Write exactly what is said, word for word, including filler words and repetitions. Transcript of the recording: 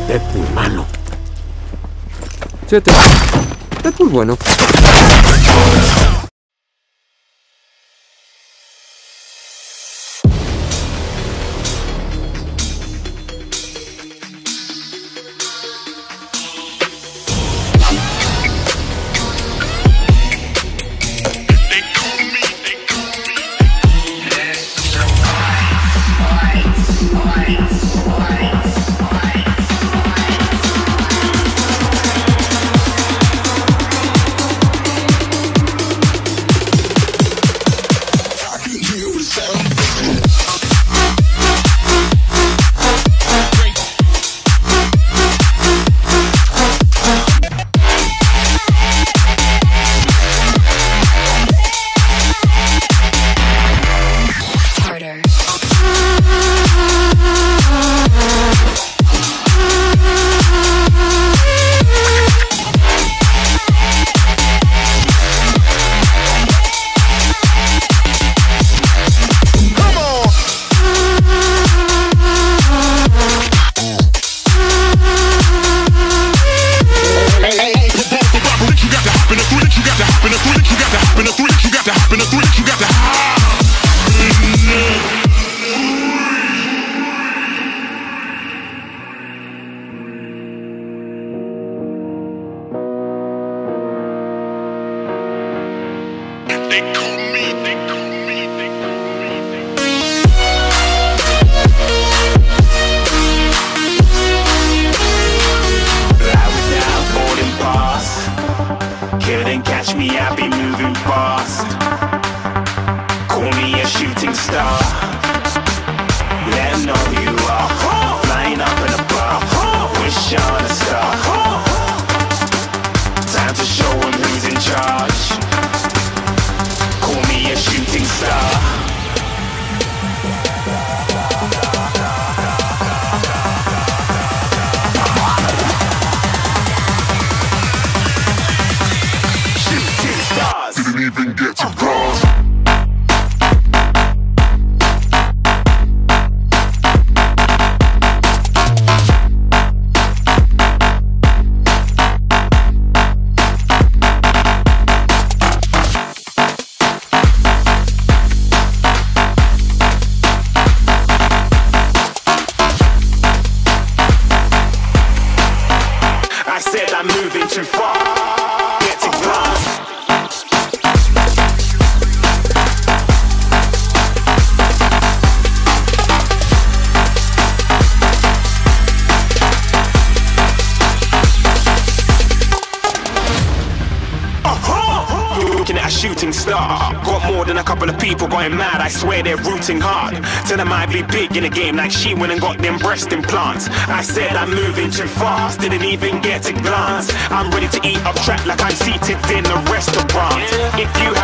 Deadpool malo. Fíjate. Deadpool bueno. They call me, they call me, they call me, they call me. Loud down, boarding pass. Couldn't catch me, I be moving fast. Call me a shooting star. Let 'em know who you are. Flying up in a bar. Wish on a star. Time to show 'em who's in charge. Call me a shooting star. Shooting stars. Didn't even get to cross. I said I'm moving too far. Get to glass. Looking at a shooting star. Got more than a couple of people going mad. I swear they're rooting hard. Tell them I'd be big in the game like she went and got them breast implants. I said I'm moving too fast. Didn't even get a glance. I'm ready to eat up track like I'm seated in a restaurant. If you